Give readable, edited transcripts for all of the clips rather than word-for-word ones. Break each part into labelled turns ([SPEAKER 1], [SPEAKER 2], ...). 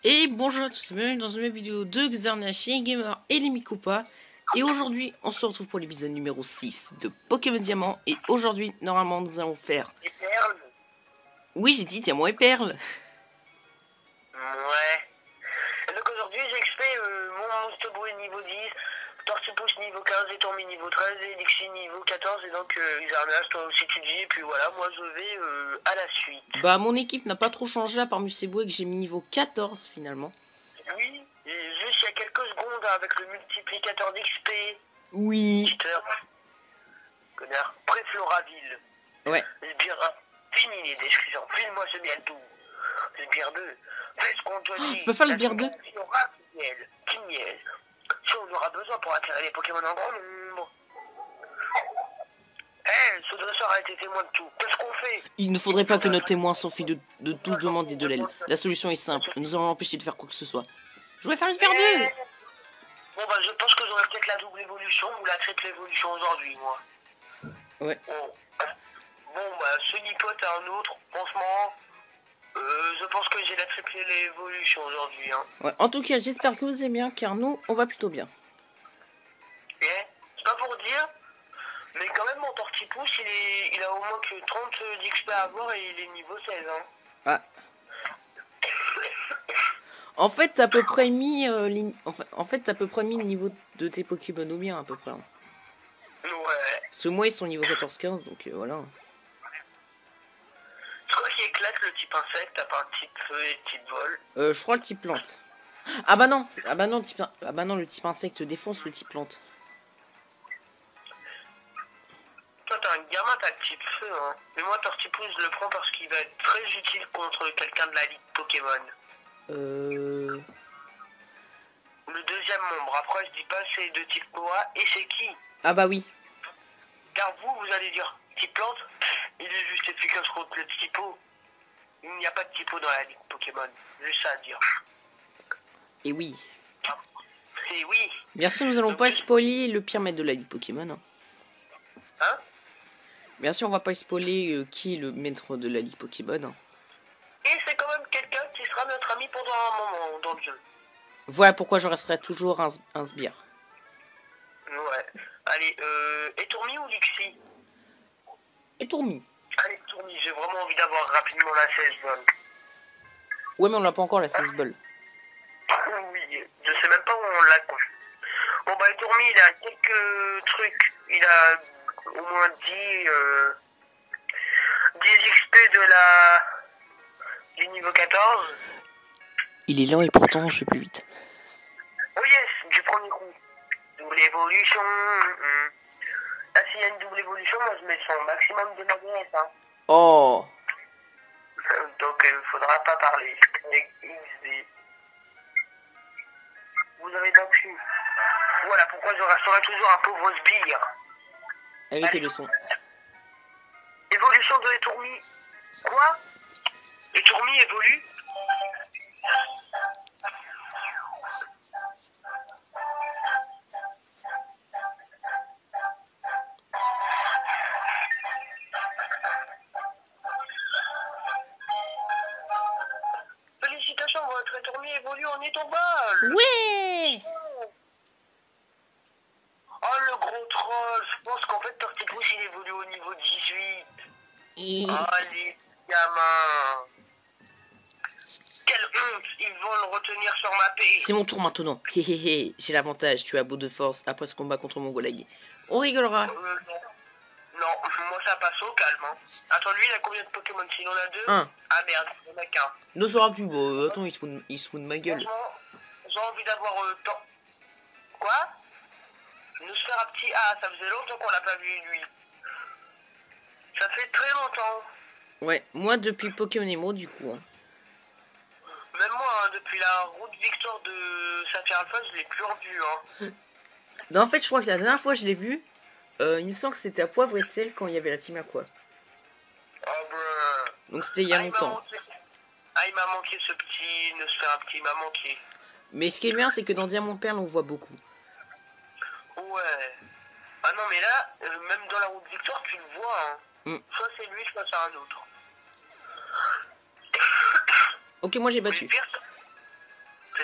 [SPEAKER 1] Et bonjour à tous et bienvenue dans une nouvelle vidéo de Xernachi Gamer et les Mikopa. Et aujourd'hui, on se retrouve pour l'épisode numéro 6 de Pokémon Diamant. Et aujourd'hui, normalement, nous allons faire...
[SPEAKER 2] Des perles.
[SPEAKER 1] Oui, j'ai dit Diamant et Perle.
[SPEAKER 2] Ouais. Et donc aujourd'hui, j'expais mon Monstobo est niveau 10, Tortipousse niveau 15, et Tourmi niveau 13, et Dixie niveau 14. Et donc, Xernas, toi aussi tu dis. Et puis voilà, moi je vais à la suite.
[SPEAKER 1] Bah, mon équipe n'a pas trop changé à part Musebo et que j'ai mis niveau 14 finalement.
[SPEAKER 2] Oui, et juste il y a quelques secondes avec le multiplicateur d'XP.
[SPEAKER 1] Oui.
[SPEAKER 2] Cheater. Connard. Préfloraville.
[SPEAKER 1] Ouais.
[SPEAKER 2] Sbire 1. Fini les descriptions. File-moi ce miel tout. Sbire 2. Fais ce qu'on te dit.
[SPEAKER 1] Je peux faire le Sbire 2.
[SPEAKER 2] Si on aura du miel. Du miel. Si on aura besoin pour attirer les Pokémon en grand nombre. Ce dresseur a été témoin de tout. Qu'est-ce qu'on fait?
[SPEAKER 1] Il ne faudrait pas que nos témoins s'enfuient de tous demander de l'aide. La solution est simple. Nous allons l'empêcher de faire quoi que ce soit. Je vais faire le Sbire 2.
[SPEAKER 2] Bon bah je pense que j'aurai peut-être la double évolution ou la triple évolution aujourd'hui moi.
[SPEAKER 1] Ouais.
[SPEAKER 2] Bon bah ce nipote à un autre, franchement, je pense que j'ai la triple évolution aujourd'hui. Hein.
[SPEAKER 1] Ouais. En tout cas, j'espère que vous aimez bien car nous, on va plutôt bien.
[SPEAKER 2] C'est pas pour dire, mais quand même mon Tortipousse il a au moins que 30 d'XP à avoir et il est niveau 16. Hein.
[SPEAKER 1] Ah. En fait, t'as à peu près mis t'as à peu près mis le niveau de tes Pokémon au mien à peu près. Hein.
[SPEAKER 2] Ouais.
[SPEAKER 1] Parce que moi ils sont niveau 14-15 donc voilà.
[SPEAKER 2] C'est quoi qui éclate le type insecte à part type feu et type vol?
[SPEAKER 1] Je crois le type plante. Ah bah non, le type insecte défonce le type plante.
[SPEAKER 2] Toi t'as un gamin, t'as le type feu hein. Mais moi Tortipousse je le prends parce qu'il va être très utile contre quelqu'un de la ligue Pokémon. Le deuxième membre, après je dis pas c'est de type noix et c'est qui?
[SPEAKER 1] Ah bah oui.
[SPEAKER 2] Car vous allez dire type plante, il est juste efficace contre le typo. Il n'y a pas de typo dans la ligue Pokémon, juste ça à dire.
[SPEAKER 1] Et oui.
[SPEAKER 2] Et oui.
[SPEAKER 1] Bien sûr nous allons pas spoiler le pire maître de la ligue Pokémon.
[SPEAKER 2] Hein?
[SPEAKER 1] Bien sûr on va pas spoiler qui est le maître de la ligue Pokémon.
[SPEAKER 2] Et c'est quand même quelqu'un qui sera notre ami pendant un moment dans le jeu.
[SPEAKER 1] Voilà pourquoi je resterai toujours un sbire.
[SPEAKER 2] Ouais. Allez, Etourmi ou Lixie?
[SPEAKER 1] Etourmi.
[SPEAKER 2] Allez, Etourmi, j'ai vraiment envie d'avoir rapidement la 16 bonne.
[SPEAKER 1] Ouais mais on n'a pas encore la 16 ball.
[SPEAKER 2] Oui, je sais même pas où on l'a quoi. Bon bah Etourmi, il a quelques trucs. Il a au moins 10 XP du niveau 14.
[SPEAKER 1] Il est lent et pourtant je fais plus vite.
[SPEAKER 2] Oh yes, du premier coup. Double évolution. Là, s'il y a une double évolution, moi je mets son maximum de magnet. Hein.
[SPEAKER 1] Oh.
[SPEAKER 2] Donc il faudra pas parler. Avec XD. Vous avez donc su. Voilà pourquoi je resterai toujours un pauvre sbire.
[SPEAKER 1] Avec le son.
[SPEAKER 2] Évolution de Etourmi. Quoi? Etourmi évolue? Félicitations, votre Etourmi évolue en étombole.
[SPEAKER 1] Ouais.
[SPEAKER 2] Oh le gros troll, je pense qu'en fait Tortipousse il évolue au niveau 18. Oh les gamins. Quelle honte, ils vont le retenir sur ma paix.
[SPEAKER 1] C'est mon tour maintenant. Hehehe, j'ai l'avantage, tu as beau de force après ce combat contre mon Golague. On rigolera.
[SPEAKER 2] Non, moi ça passe au calme. Hein. Attends, lui il a combien de Pokémon? S'il en a 2?
[SPEAKER 1] Un.
[SPEAKER 2] Ah merde, il en a qu'un.
[SPEAKER 1] Ne sera-tu beau? Attends, il se fout de ma gueule.
[SPEAKER 2] J'ai envie d'avoir temps. Quoi? Nous faire un petit... Ah, ça faisait longtemps qu'on l'a pas vu lui. Ça fait très longtemps.
[SPEAKER 1] Ouais, moi depuis Pokémon Emerald du coup. Hein.
[SPEAKER 2] Même moi, hein, depuis la route Victor de Saphir Alpha, je l'ai plus revu. Hein.
[SPEAKER 1] Non, en fait, je crois que la dernière fois je l'ai vu, il me semble que c'était à Poivre et Sel quand il y avait la team Aqua.
[SPEAKER 2] Oh, bruh.
[SPEAKER 1] Donc c'était il y a longtemps.
[SPEAKER 2] Il m'a manqué ce petit... Ne se faire un petit, il m'a manqué.
[SPEAKER 1] Mais ce qui est bien, c'est que dans Diamant Perle, on voit beaucoup.
[SPEAKER 2] Ouais. Ah non, mais là, même dans la route Victor, tu le vois. Hein. Soit c'est lui, soit c'est un autre.
[SPEAKER 1] Ok, moi j'ai battu.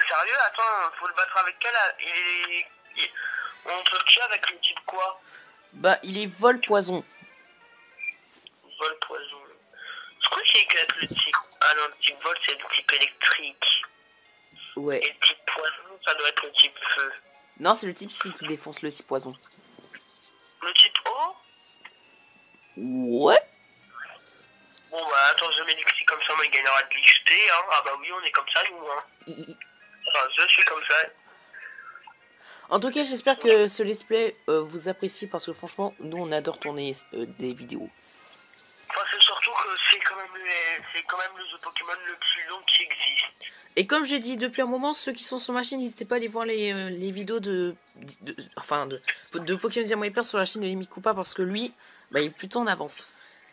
[SPEAKER 2] sérieux? Attends, faut le battre avec quel... On peut le tuer avec le type quoi?
[SPEAKER 1] Bah, il est vol poison.
[SPEAKER 2] Vol poison. Je crois qu'il éclate le type... Ah non, le type vol, c'est le type électrique.
[SPEAKER 1] Ouais.
[SPEAKER 2] Et le type poison, ça doit être le type feu.
[SPEAKER 1] Non, c'est le type C qui défonce le type poison.
[SPEAKER 2] Le type eau?
[SPEAKER 1] Ouais.
[SPEAKER 2] Bon bah attends, je mets du comme ça, moi il gagnera de l'XP, hein. Ah bah oui, on est comme ça, nous, hein. Enfin, je suis comme ça.
[SPEAKER 1] En tout cas, j'espère que ce let's play vous apprécie parce que franchement, nous on adore tourner des vidéos.
[SPEAKER 2] Enfin, c'est surtout que c'est quand même le jeu Pokémon le plus long qui existe.
[SPEAKER 1] Et comme j'ai dit depuis un moment, ceux qui sont sur ma chaîne, n'hésitez pas à aller voir les vidéos de Pokémon Diamant et Perle sur la chaîne de Amy Koopa parce que lui, bah, il est plutôt en avance.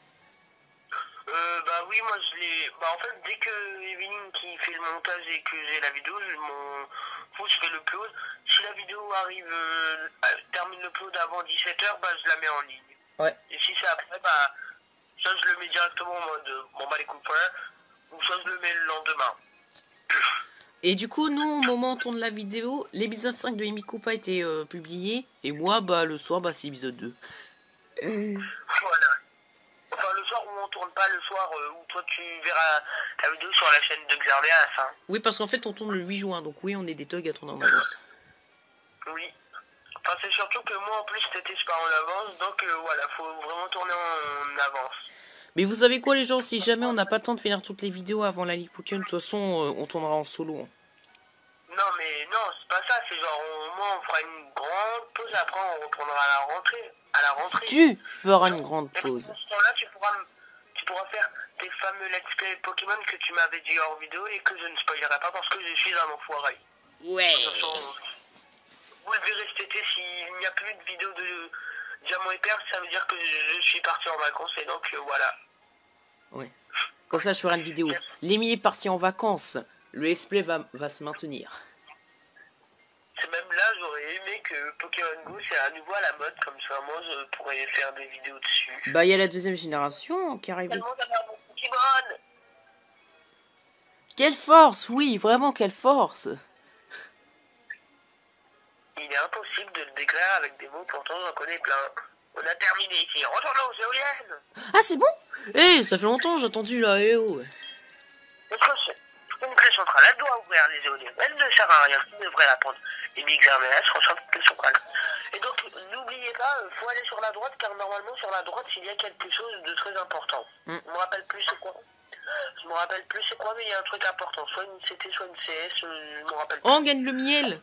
[SPEAKER 2] Bah oui, moi je l'ai... Bah en fait, dès que Evelyn qui fait le montage et que j'ai la vidéo, je fais le upload. Si la vidéo arrive, termine le upload avant 17h, bah je la mets en ligne.
[SPEAKER 1] Ouais.
[SPEAKER 2] Et si c'est après, bah ça je le mets directement en mode bon bah les copains, ou ça je le mets le lendemain.
[SPEAKER 1] Et du coup, nous, au moment où on tourne la vidéo, l'épisode 5 de Amy Koopa a été publié. Et moi, bah le soir, bah c'est l'épisode 2.
[SPEAKER 2] Voilà. Enfin, le soir où on tourne pas, le soir où toi tu verras la vidéo sur la chaîne de Xerneas. Hein.
[SPEAKER 1] Oui, parce qu'en fait, on tourne le 8 juin. Donc oui, on est des thugs à tourner en avance.
[SPEAKER 2] Oui. Enfin, c'est surtout que moi, en plus, cet été, je pars en avance. Donc voilà, faut vraiment tourner en avance.
[SPEAKER 1] Mais vous savez quoi, les gens, si jamais on n'a pas le temps de finir toutes les vidéos avant la Ligue Pokémon, de toute façon, on tournera en solo. Hein.
[SPEAKER 2] Non, mais non, c'est pas ça. C'est genre, au moins, on fera une grande pause. Après, on reprendra à la rentrée.
[SPEAKER 1] Tu feras une grande pause.
[SPEAKER 2] À ce temps-là, tu pourras faire tes fameux let's play Pokémon que tu m'avais dit hors vidéo et que je ne spoilerai pas parce que je suis un enfoiré.
[SPEAKER 1] Ouais.
[SPEAKER 2] De toute façon, vous le verrez cet été, s'il n'y a plus de vidéos de Diamant et Perle, ça veut dire que je suis parti en vacances et donc voilà.
[SPEAKER 1] Ouais. Comme ça, je ferai une vidéo. Lémi est parti en vacances. Le let's play va se maintenir.
[SPEAKER 2] C'est même là, j'aurais aimé que Pokémon Go, c'est à nouveau à la mode, comme ça, moi, je pourrais faire des vidéos dessus.
[SPEAKER 1] Bah, il y a la deuxième génération qui arrive.
[SPEAKER 2] Tellement d'avoir mon Pokémon.
[SPEAKER 1] Quelle force, oui, vraiment, quelle force.
[SPEAKER 2] Il est impossible de le décrire avec des mots, pourtant j'en connais plein. On a terminé ici, retournons aux éoliennes.
[SPEAKER 1] Ah, c'est bon. Eh, ça fait longtemps, j'ai attendu là, eh oh.
[SPEAKER 2] Une clé centrale, elle doit ouvrir les éoliennes. Elle ne sert à rien, tu devrais la prendre. Et Big Xerneas reçoit une clé centrale. Et donc, n'oubliez pas, il faut aller sur la droite, car normalement, sur la droite, il y a quelque chose de très important. Je me rappelle plus c'est quoi. Mais il y a un truc important. Soit une CT, soit une CS, je me rappelle plus.
[SPEAKER 1] Oh, on gagne le miel.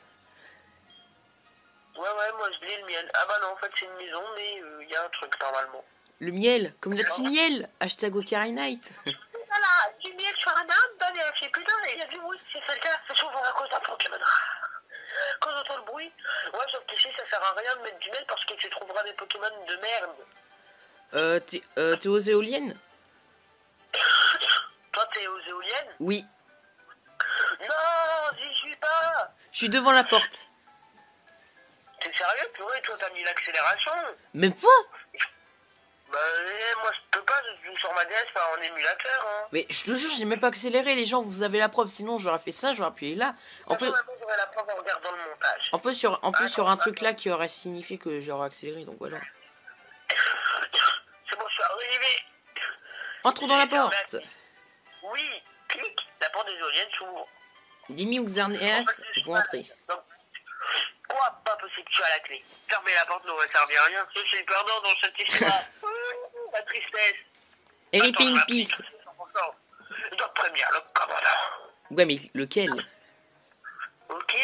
[SPEAKER 2] Ouais, moi je lis le miel. Ah bah non, en fait, c'est une maison, mais il y a un truc, normalement.
[SPEAKER 1] Le miel, comme la team miel. Hashtag Ocarina-Night.
[SPEAKER 2] Voilà, du miel sur un arbre, bah vérifiez. Putain, il y a du bruit, c'est ça le cas, c'est souvent à cause d'un Pokémon. Quand j'entends le bruit, ouais, sauf qu'ici, ça sert à rien de mettre du miel parce que tu trouveras des Pokémon de merde.
[SPEAKER 1] T'es aux éoliennes?
[SPEAKER 2] Toi, t'es aux éoliennes?
[SPEAKER 1] Oui.
[SPEAKER 2] Non, j'y suis pas.
[SPEAKER 1] Je suis devant la porte.
[SPEAKER 2] T'es sérieux, purée, toi, t'as mis l'accélération?
[SPEAKER 1] Même pas.
[SPEAKER 2] Bah, moi, je peux pas, je joue sur ma DS, pas en émulateur, hein.
[SPEAKER 1] Mais je te jure, j'ai même pas accéléré, les gens, vous avez la preuve, sinon j'aurais fait ça, j'aurais appuyé là.
[SPEAKER 2] En plus, j'aurais la preuve en regardant le montage.
[SPEAKER 1] En plus sur un truc là qui aurait signifié que j'aurais accéléré, donc voilà.
[SPEAKER 2] C'est bon, je suis arrivé.
[SPEAKER 1] Entre dans la porte.
[SPEAKER 2] Oui, clique, la porte des éoliennes s'ouvre.
[SPEAKER 1] Lémi ou Xerneas vont entrer.
[SPEAKER 2] Donc, quoi, pas possible, tu as la clé. Fermer la porte n'aurait servi à rien, je suis perdant dans cette histoire. La tristesse.
[SPEAKER 1] Harry in peace.
[SPEAKER 2] Je dois prévenir le commandant.
[SPEAKER 1] Ouais, mais lequel?
[SPEAKER 2] Ok.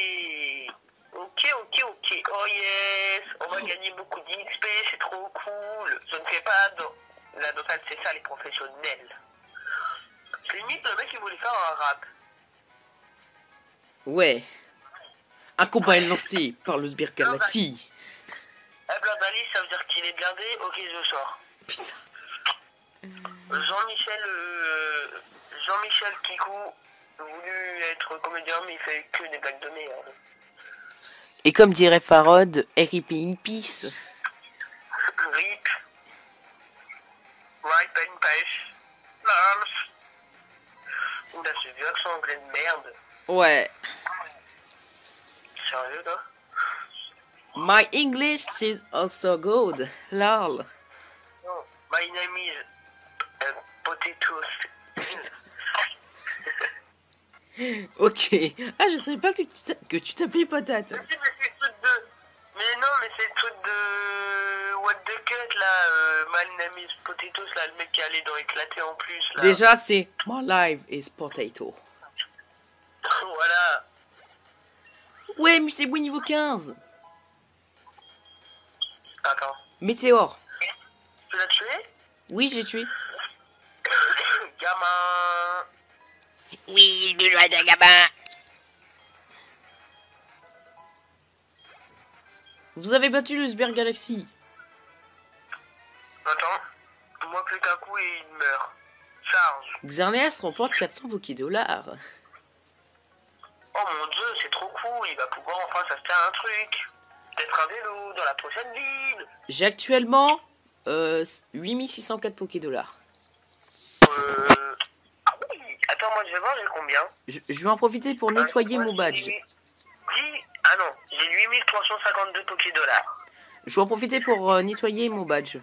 [SPEAKER 2] Oh yes, on va gagner beaucoup d'XP, c'est trop cool. Je ne fais pas la dosale, c'est ça les professionnels. Limite, le mec il voulait faire un rap.
[SPEAKER 1] Ouais. Un combat est lancé par le Sbire Galaxy.
[SPEAKER 2] Eh ben Bali, ça veut dire qu'il est blindé, ok je sors.
[SPEAKER 1] Putain.
[SPEAKER 2] Jean-Michel Kikou voulu être comédien mais il fait que des blagues de merde.
[SPEAKER 1] Et comme dirait Farod, RIP in peace.
[SPEAKER 2] RIP. Right in pêche. Lars. Oula, ce vieux accent anglais de merde.
[SPEAKER 1] Ouais.
[SPEAKER 2] sérieux, là?
[SPEAKER 1] My English is also good. Lol.
[SPEAKER 2] Non, my name is Potatoes.
[SPEAKER 1] Ok. Ah, je savais pas que tu t'appelais patate.
[SPEAKER 2] Mais c'est le truc de... Mais non, mais c'est le truc de... What the cut, là. My name is Potatoes, là. Le mec qui allait dans éclater en plus, là.
[SPEAKER 1] Déjà, c'est My life is potato.
[SPEAKER 2] Voilà.
[SPEAKER 1] Ouais, mais c'est bon niveau 15.
[SPEAKER 2] Attends.
[SPEAKER 1] Météore.
[SPEAKER 2] Tu l'as tué?
[SPEAKER 1] Oui, j'ai tué.
[SPEAKER 2] Gamin.
[SPEAKER 1] Oui, le joie d'un gamin. Vous avez battu le Sber Galaxy.
[SPEAKER 2] Attends. Moi, plus d'un coup, et il meurt. Charge.
[SPEAKER 1] Xerneas remporte 400 Pokédollars.
[SPEAKER 2] Oh mon dieu, c'est trop cool. Il va pouvoir enfin s'acheter un truc. Peut-être un vélo dans la prochaine ville.
[SPEAKER 1] J'ai actuellement 8604 Pokédollars.
[SPEAKER 2] Ah oui. Attends, moi, je vais voir, j'ai combien?
[SPEAKER 1] Je vais en profiter pour nettoyer mon badge.
[SPEAKER 2] Ah non, j'ai 8352 Pokédollars.
[SPEAKER 1] Je vais en profiter pour nettoyer mon badge.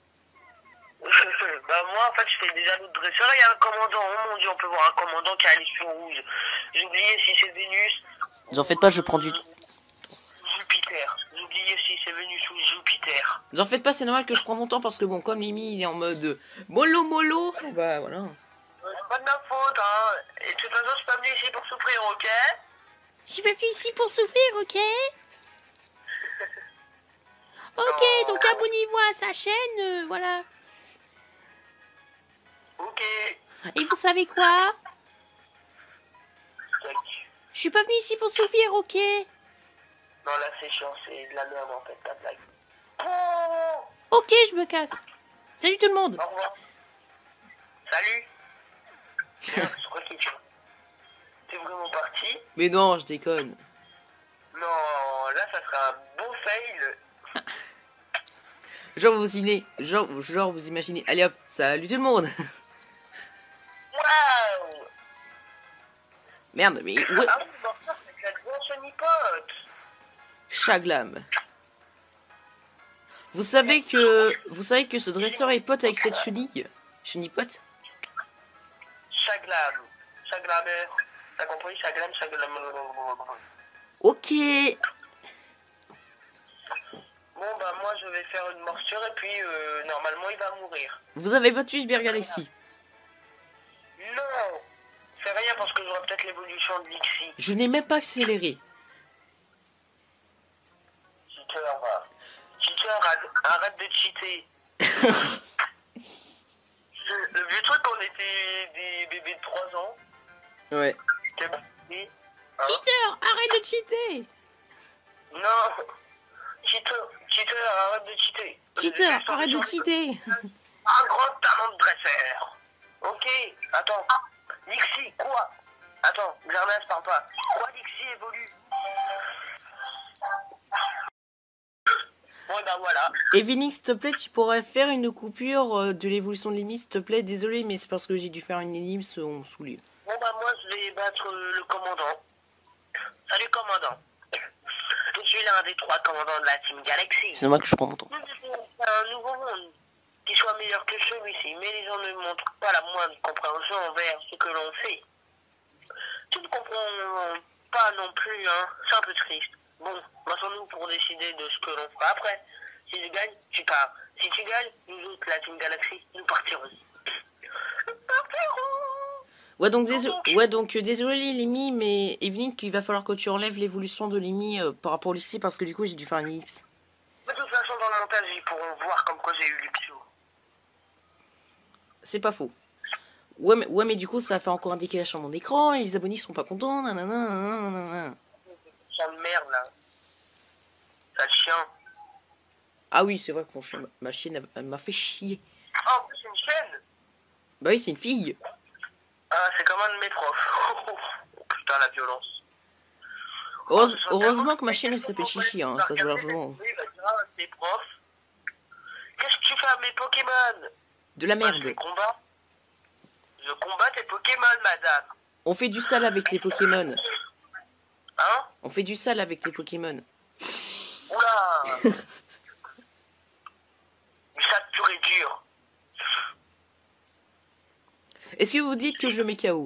[SPEAKER 2] Bah moi en fait je fais déjà l'autre dresseur, il y a un commandant, oh mon dieu on peut voir un commandant qui a les cheveux rouges. J'ai oublié si c'est Vénus.
[SPEAKER 1] Vous en faites pas, je prends du...
[SPEAKER 2] Jupiter. J'ai oublié si c'est Vénus ou Jupiter.
[SPEAKER 1] Vous en faites pas, c'est normal que je prends mon temps parce que bon, comme Limi il est en mode mollo mollo, bah voilà.
[SPEAKER 2] C'est pas de ma faute hein. Et de toute façon je suis pas venu ici pour souffrir, ok?
[SPEAKER 1] Je suis pas venu ici pour souffrir, ok? Ok, donc abonnez-vous à sa chaîne, voilà.
[SPEAKER 2] Ok.
[SPEAKER 1] Et vous savez quoi? Je suis pas venu ici pour souffrir, ok?
[SPEAKER 2] Non là c'est chiant, c'est de la merde en fait, ta blague. Oh,
[SPEAKER 1] Ok, je me casse. Salut tout le monde.
[SPEAKER 2] au revoir. Salut. Merde, je crois qu'il est... T'es vraiment parti?
[SPEAKER 1] Mais non, je déconne.
[SPEAKER 2] Non, là ça sera un beau fail.
[SPEAKER 1] Genre vous imaginez. Allez hop, salut tout le monde.
[SPEAKER 2] Waouh.
[SPEAKER 1] Merde, mais ouais.
[SPEAKER 2] Ah oui, bon, ça c'est la grosse semi-pote.
[SPEAKER 1] Chaglam. Vous savez que ce dresseur est pote avec cette chenille. Chenille pote.
[SPEAKER 2] Chaglam. Chaglammer. T'as compris? Chaglam, chaglam.
[SPEAKER 1] Ok.
[SPEAKER 2] Bon bah moi je vais faire une morsure et puis normalement il va mourir.
[SPEAKER 1] Vous avez battu Sber Galaxy.
[SPEAKER 2] Non. C'est rien parce que j'aurai peut-être l'évolution de Lixie.
[SPEAKER 1] Je n'ai même pas accéléré.
[SPEAKER 2] Cheater, va. Cheater, arrête de cheater. Le vieux truc qu'on était des bébés de 3 ans.
[SPEAKER 1] Ouais.
[SPEAKER 2] Hein?
[SPEAKER 1] Cheater, arrête de cheater.
[SPEAKER 2] Non. Cheater, arrête de cheater.
[SPEAKER 1] Cheater, arrête de cheater.
[SPEAKER 2] Un grand talent de dresseur. Ok, attends. Lixie, quoi? Attends, Xerneas parle pas. Quoi, Lixie évolue? Bon, bah voilà.
[SPEAKER 1] Evinix, s'il te plaît, tu pourrais faire une coupure de l'évolution de Limi, s'il te plaît. Désolé, mais c'est parce que j'ai dû faire une ellipse en soulier.
[SPEAKER 2] Bon, bah moi, je vais battre le commandant. Salut, commandant. Je suis l'un des 3 commandants de la Team Galaxy.
[SPEAKER 1] C'est normal que je prends mon temps.
[SPEAKER 2] Nous devons faire un nouveau monde qui soit meilleur que celui-ci, mais les gens ne montrent pas la moindre compréhension envers ce que l'on fait. Tu ne comprends pas non plus, hein. C'est un peu triste. Bon, passons-nous pour décider de ce que l'on fera après. Si je gagne, tu pars. Si tu gagnes, nous autres, la Team Galaxy, nous partirons. Nous partirons.
[SPEAKER 1] Ouais, donc désolé Limi, mais Evelyn, qu'il va falloir que tu enlèves l'évolution de Limi par rapport au lycée parce que du coup j'ai dû faire une ellipse.
[SPEAKER 2] De toute façon, dans le montage, ils pourront voir comme quoi j'ai eu Luxio.
[SPEAKER 1] C'est pas faux. Ouais, mais du coup ça fait encore un décalage sur mon écran et les abonnés sont pas contents. Nanana.
[SPEAKER 2] Ça de merde là. Ça chien.
[SPEAKER 1] Ah oui, c'est vrai que ma chienne elle m'a fait chier.
[SPEAKER 2] Ah, en plus, c'est une chaîne.
[SPEAKER 1] Bah oui, c'est une fille.
[SPEAKER 2] Ah, c'est comme un de mes profs. Oh, putain, la violence.
[SPEAKER 1] Heureusement que ma chienne elle s'appelle Chichi, hein, ça se voit largement.
[SPEAKER 2] Oui, il va dire à tes profs. Qu'est-ce que tu fais à mes Pokémon?
[SPEAKER 1] De la merde.
[SPEAKER 2] Je combats tes Pokémon, madame.
[SPEAKER 1] On fait du sale avec les Pokémon.
[SPEAKER 2] Hein?
[SPEAKER 1] On fait du sale avec tes Pokémon.
[SPEAKER 2] Oula. Ça pur et dur.
[SPEAKER 1] Est-ce que vous dites que je le mets KO?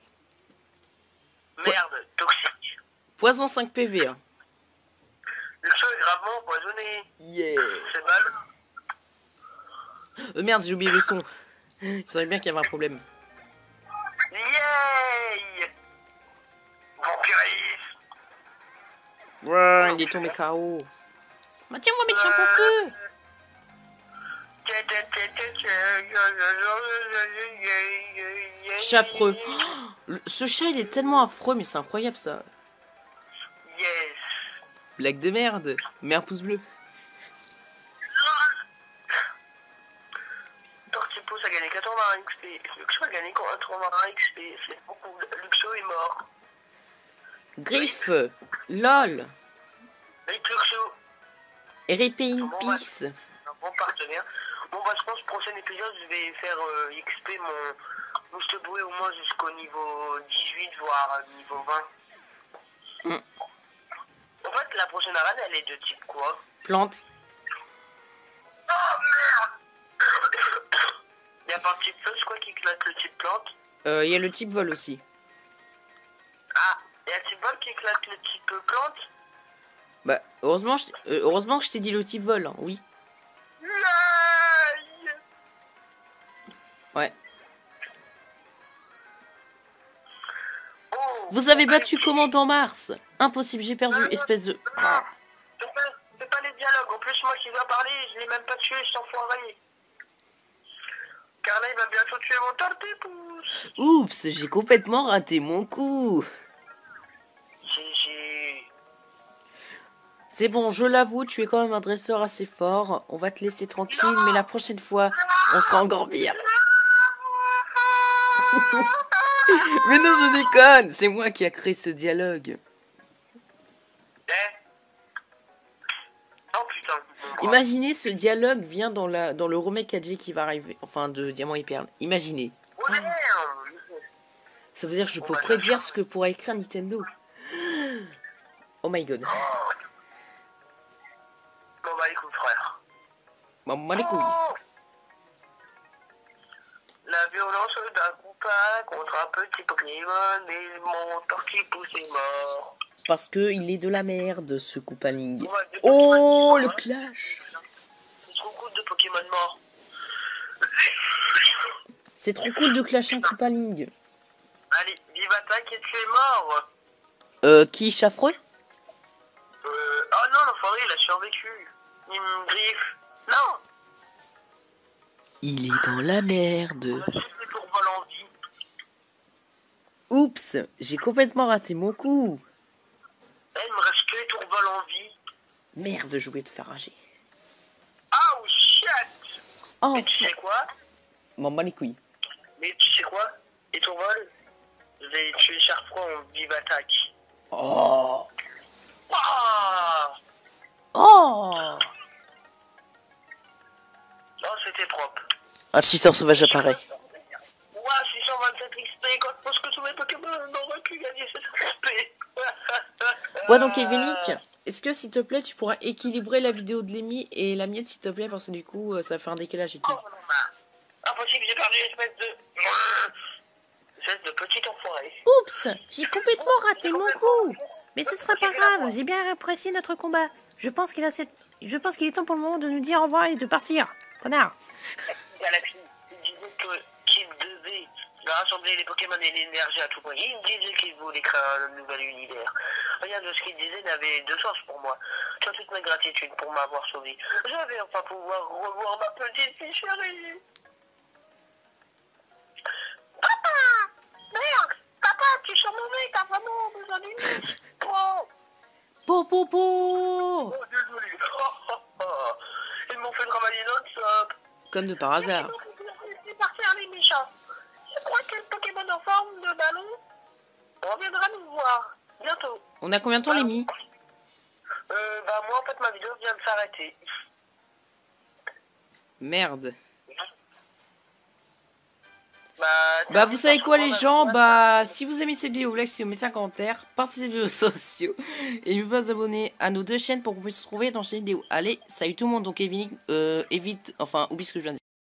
[SPEAKER 2] Merde, toxique.
[SPEAKER 1] Poison 5 PV. Hein.
[SPEAKER 2] Le sol est gravement empoisonné.
[SPEAKER 1] Yeah.
[SPEAKER 2] C'est mal.
[SPEAKER 1] Merde, j'ai oublié le son. Je savais bien qu'il y avait un problème.
[SPEAKER 2] Yay. Vampirisme.
[SPEAKER 1] Ouais, il est tombé KO. Bah tiens, on va mettre chapeau feu. Chaffreux. Oh, ce chat, il est tellement affreux, mais c'est incroyable ça.
[SPEAKER 2] Yes.
[SPEAKER 1] Blague de merde. Mets un pouce bleu.
[SPEAKER 2] Tortipousse a gagné 81 XP. Luxo a gagné 81 XP. C'est beaucoup. Luxo est mort.
[SPEAKER 1] Griffe. LOL.
[SPEAKER 2] Avec Luxo.
[SPEAKER 1] RIP in peace.
[SPEAKER 2] Un bon partenaire. Bon bah je pense prochain épisode je vais faire XP mon boost bouée au moins jusqu'au niveau 18 voire niveau 20. En fait la prochaine arène elle est de type quoi?
[SPEAKER 1] Plante.
[SPEAKER 2] Oh merde. Il y a pas de type feu, c'est quoi qui éclate le type plante?
[SPEAKER 1] Il y a le type vol aussi.
[SPEAKER 2] Ah, il y a un type vol qui éclate le type plante?
[SPEAKER 1] Bah heureusement que je t'ai dit le type vol, hein, oui. Ouais.
[SPEAKER 2] Oh,
[SPEAKER 1] vous avez battu Commandant Mars. Impossible, j'ai perdu, espèce de...
[SPEAKER 2] C'est pas les dialogues. En plus, moi qui dois parler, je l'ai même pas tué, je t'enfoiré. Car là, il va bientôt tuer mon tortipousse.
[SPEAKER 1] Oups, j'ai complètement raté mon coup.
[SPEAKER 2] GG.
[SPEAKER 1] C'est bon, je l'avoue, tu es quand même un dresseur assez fort. On va te laisser tranquille, mais la prochaine fois, on sera encore pire. Mais non, je déconne. C'est moi qui a créé ce dialogue.
[SPEAKER 2] Oh putain.
[SPEAKER 1] Imaginez, ce dialogue vient dans le remake 4G qui va arriver. Enfin, de Diamant et Perle. Imaginez.
[SPEAKER 2] Ouais.
[SPEAKER 1] Ça veut dire que je peux prédire ce que pourra écrire Nintendo. Oh my god.
[SPEAKER 2] Bon bah écoute frère.
[SPEAKER 1] Maman les couilles.
[SPEAKER 2] La violence d'un copain contre un petit Pokémon, mais mon tortipousse est mort.
[SPEAKER 1] Parce que il est de la merde, ce Koopaling.
[SPEAKER 2] Ouais,
[SPEAKER 1] Oh, le clash.
[SPEAKER 2] C'est trop cool de Pokémon mort.
[SPEAKER 1] C'est trop cool de clasher un Koopaling.
[SPEAKER 2] Allez, vive attaque et tu es mort.
[SPEAKER 1] Qui, Chaffreux?
[SPEAKER 2] Oh non, l'enfoiré, il a survécu. Il me griffe. Non.
[SPEAKER 1] Il est dans la merde.
[SPEAKER 2] On a tous les tourvols en vie.
[SPEAKER 1] Oups, j'ai complètement raté mon coup.
[SPEAKER 2] Il me reste que les tourvols en vie.
[SPEAKER 1] Merde, je voulais te faire rager.
[SPEAKER 2] Oh shit.
[SPEAKER 1] Oh,
[SPEAKER 2] Mais tu sais quoi?
[SPEAKER 1] Maman les couilles.
[SPEAKER 2] Mais tu sais quoi? Les tourvols, je vais tuer Charfroid en vive attaque.
[SPEAKER 1] Oh.
[SPEAKER 2] Ah.
[SPEAKER 1] Oh.
[SPEAKER 2] Non, c'était propre.
[SPEAKER 1] Un cheater sauvage apparaît.
[SPEAKER 2] Ouah, 627 XP, quand je pense que tous mes Pokémon n'auraient pu gagner cette XP.
[SPEAKER 1] Ouais, donc Evenic, est-ce que s'il te plaît tu pourras équilibrer la vidéo de Lémi et la mienne s'il te plaît, parce que du coup ça fait un décalage et tout.
[SPEAKER 2] Oh non, impossible, j'ai perdu l'espèce de... Espèce de petit enfoiré.
[SPEAKER 1] Oups, j'ai complètement raté mon coup. Mais ce ne sera pas grave, j'ai bien apprécié notre combat. Je pense qu'il est temps pour le moment de nous dire au revoir et de partir. Connard.
[SPEAKER 2] Galaxy, il disait qu'il devait rassembler les Pokémon et l'énergie à tout point. Il disait qu'il voulait créer un nouvel univers. Rien de ce qu'il disait n'avait de sens pour moi. Tu as toute ma gratitude pour m'avoir sauvé. Je vais enfin pouvoir revoir ma petite fille chérie. Papa! Merde! Papa, tu sens mauvais, t'as vraiment besoin d'une liche. Oh!
[SPEAKER 1] Po.
[SPEAKER 2] Oh, désolé. Ils m'ont fait travailler non-stop.
[SPEAKER 1] Comme de par hasard.
[SPEAKER 2] C'est partir les méchants. Je crois que le Pokémon en forme de ballon reviendra nous voir bientôt.
[SPEAKER 1] On a combien de temps, Lémi?
[SPEAKER 2] Bah moi en fait ma vidéo vient de s'arrêter.
[SPEAKER 1] Merde. Bah vous savez quoi les gens, bah si vous aimez cette vidéo, si vous mettez un commentaire, partagez les vidéos sociaux et n'oubliez pas de vous abonner à nos deux chaînes pour qu'on puisse se trouver dans chaque vidéo. Allez, salut tout le monde, donc évite, enfin oublie ce que je viens de dire.